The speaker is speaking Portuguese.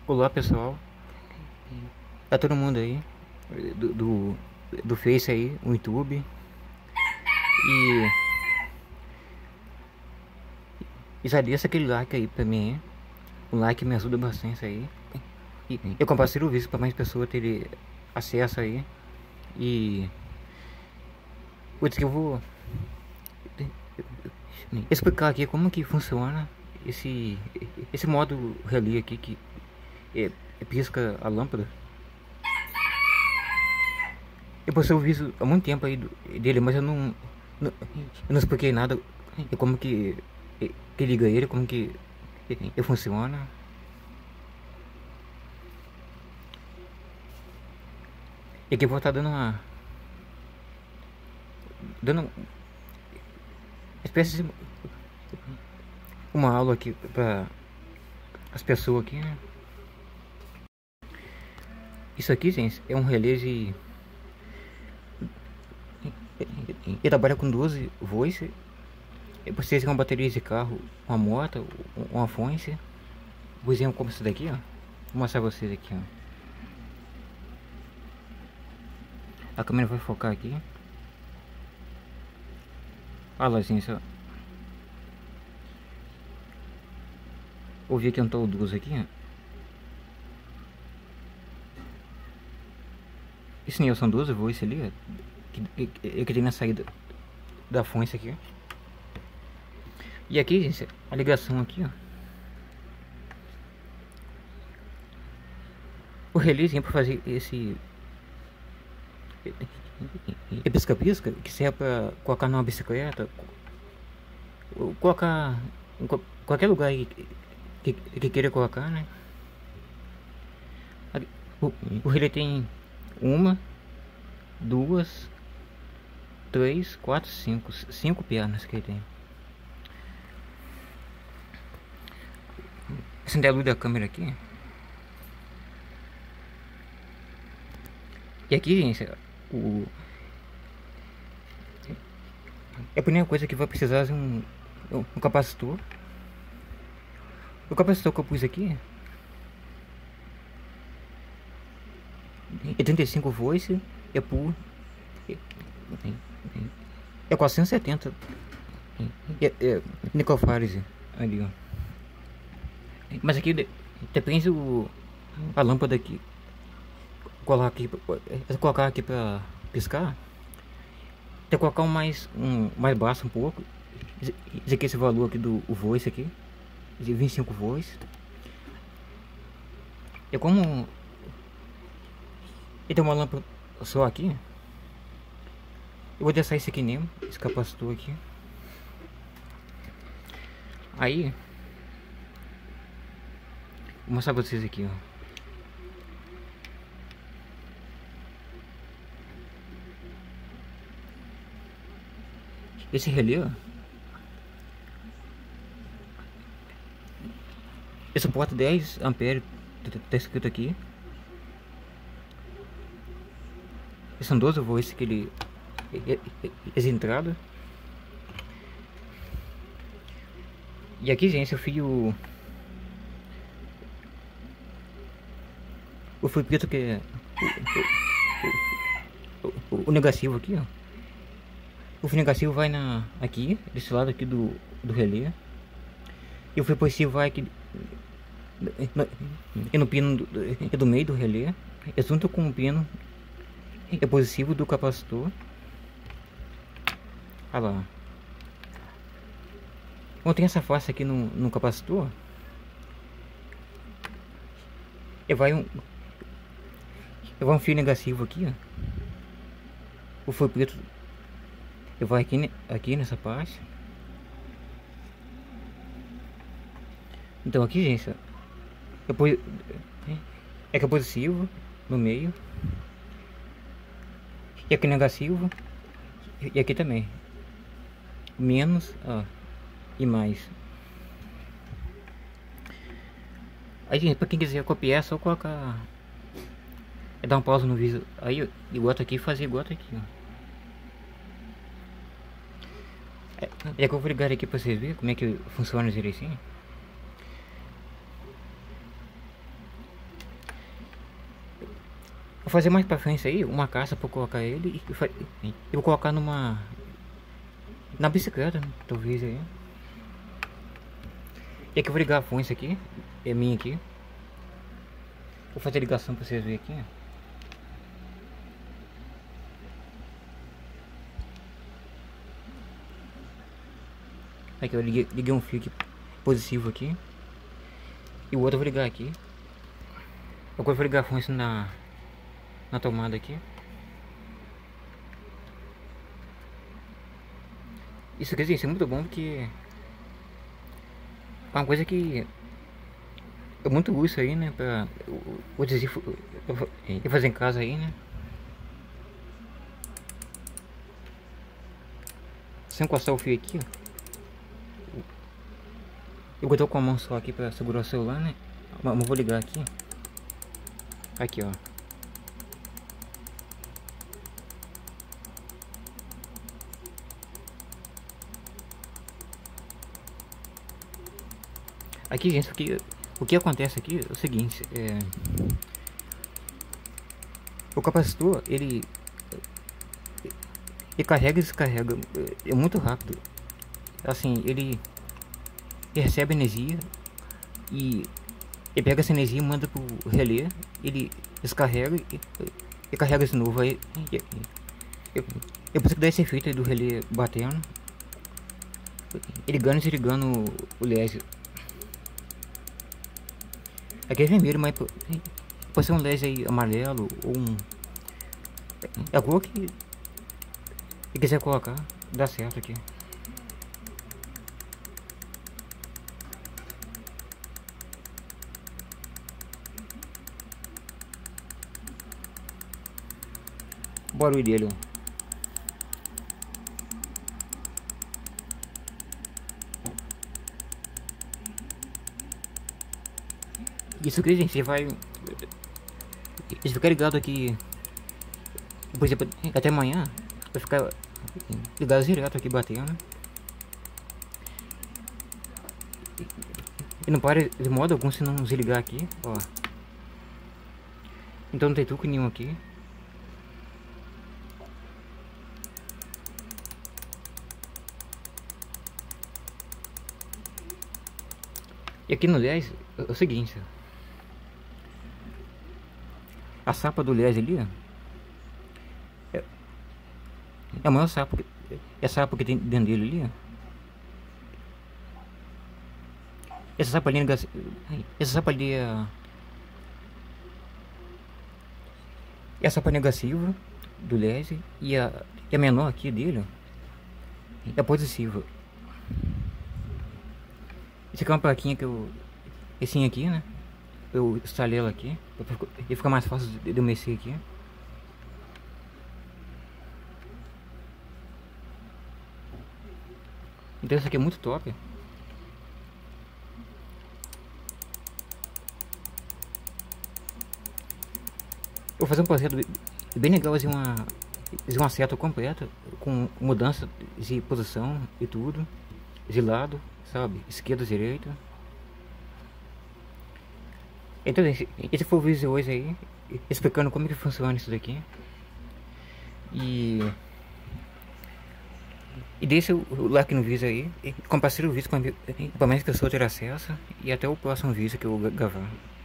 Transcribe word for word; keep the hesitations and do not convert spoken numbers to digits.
Olá pessoal, tá todo mundo aí do, do, do Face aí, o YouTube e e já deixa aquele like aí pra mim, hein? O like me ajuda bastante aí e eu compartilho o vídeo pra mais pessoas terem acesso aí e putz, que eu vou explicar aqui como que funciona esse esse modo relé aqui que é, é pisca a lâmpada. Eu postei o vídeo há muito tempo aí do, dele, mas eu não, não eu não expliquei nada de como que, que liga ele, como que, que funciona. E aqui eu vou estar dando uma dando uma espécie de uma aula aqui para as pessoas aqui, né? Isso aqui, gente, é um relé de ele trabalha com doze volts. Vocês com baterias de carro, uma moto, uma fonte. Por exemplo, como isso daqui, ó. Vou mostrar vocês aqui, ó. A câmera vai focar aqui. Olha lá, gente, ó. Vou ver aqui um tal doze aqui, ó. Esse nem são doze volts ali, ó. Que, que, que tem na saída da fonte aqui, ó. E aqui, gente, a ligação aqui, ó. O relézinho para fazer esse pisca-pisca, que serve para colocar numa bicicleta, colocar em qualquer lugar aí que, que, que queira colocar, né? O, o relé tem uma, duas, três, quatro, cinco, cinco pernas que ele tem. Acender a luz da câmera aqui. E aqui, gente, o é a primeira coisa que vai precisar de um, um capacitor. O capacitor que eu pus aqui é trinta e cinco volts, é por é quatrocentos e setenta é, é nicofárese ali, ó. Mas aqui depende o a lâmpada aqui colocar aqui colocar aqui para piscar. Tem que colocar um mais um mais baixo um pouco. Esse aqui, esse valor aqui do o volts aqui de vinte e cinco volts. É como ele tem uma lâmpada só aqui. Eu vou deixar esse aqui mesmo, esse capacitor aqui. Aí vou mostrar pra vocês aqui, ó. Esse relé, ó, ele suporta dez amperes, tá escrito aqui. São doze volts que ele essa entrada. E aqui, gente, eu fiz o o fio preto que é o, o, o, o negativo aqui, ó. O fio negativo vai na aqui, desse lado aqui do, do relé. E o fio positivo vai aqui no, no pino do, do meio do relé. É junto com o pino é positivo do capacitor. Olha lá. Quando tem essa face aqui no, no capacitor, e vai um e vai um fio negativo aqui, ó. O fio preto e vai aqui, aqui nessa parte. Então aqui, gente, é, é que é positivo no meio, e aqui negativo, e aqui também menos, ó, e mais. Aí, gente, pra quem quiser copiar, é só colocar, é dar um pausa no vídeo aí e bota aqui e fazer igual tá aqui, ó. É, é que eu vou ligar aqui pra vocês verem como é que funciona direitinho. Vou fazer mais pra frente aí, uma caixa pra eu colocar ele e fa- eu vou colocar numa... na bicicleta, né? Talvez aí. E aqui eu vou ligar a fonte aqui, é minha aqui. Vou fazer a ligação pra vocês verem aqui, ó. Aqui eu liguei, liguei um fio aqui, positivo aqui. E o outro eu vou ligar aqui. Agora eu vou ligar a fonte na, na tomada aqui. Isso quer dizer, isso é muito bom porque é uma coisa que é muito útil isso aí, né? Pra o adesivo eu fazer em casa aí, né? Sem encostar o fio aqui, ó. Eu tô com a mão só aqui pra segurar o celular, né? Mas vou ligar aqui. Aqui, ó. Aqui, gente, o que, o que acontece aqui é o seguinte, é... o capacitor, ele... ele carrega e descarrega, é muito rápido. Assim, ele... ele recebe energia e ele pega essa energia e manda pro relé, ele descarrega e, e carrega de novo. Aí eu preciso dar esse efeito aí do relé batendo, ligando e desligando o L E D. Aqui é vermelho, mas pode ser um L E D aí amarelo ou um... é a cor que que quiser colocar, dá certo aqui. O barulho dele, ó. Isso aqui, gente, você vai... você ficar ligado aqui, por exemplo, até amanhã, vai ficar ligado direto aqui batendo. E não para de modo algum se não desligar aqui, ó. Então não tem truque nenhum aqui. E aqui no L E D é o seguinte, a sapa do L E D ali, ó, é, é a maior sapa que, é a sapa que tem dentro dele ali, ó. Essa sapa ali, essa sapa ali é, é a sapa negativa do L E D e a, e a menor aqui dele, ó, é a positiva. Esse aqui é uma plaquinha que eu... esse aqui, né? Eu instalei ela aqui e fica mais fácil de eu mexer aqui. Então isso aqui é muito top. Eu vou fazer um projeto bem legal, assim, uma, uma seta completa com mudança de posição e tudo, de lado, sabe, esquerda, direita. Então esse, esse foi o vídeo de hoje aí, explicando como que funciona isso daqui. E e deixa o like no vídeo aí, e compartilha o vídeo para mais pessoas terem acesso. E até o próximo vídeo que eu vou gravar.